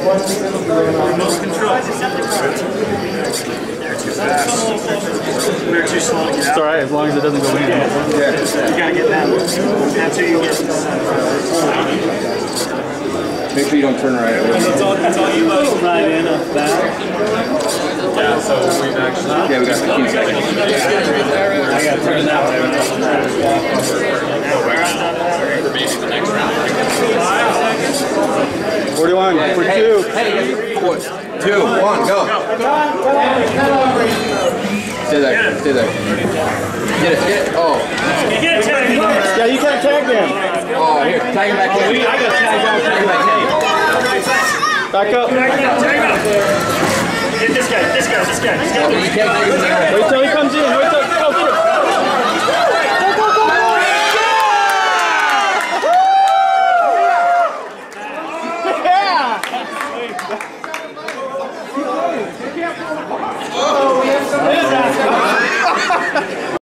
Remote control. Too fast. We're too slow to get out. It's alright, as long as it doesn't go in. Yeah. You gotta get that. That's how you get Make sure you don't turn right away. It's all you buddy. Right in a back. Yeah, so we've actually... Yeah, we got 15 seconds. I gotta turn that way. For maybe the next round. 41, Yeah, for hey, 2. Hey, 4, 2, 1, go. Stay there, stay there. Get it, oh. Yeah, you can't tag them. Oh, here, tag him back in. I got tagged out. Tag him back in. Back up. Get this guy. Oh, you can't tag him there. Wait till he comes in. Wait till, go, get it.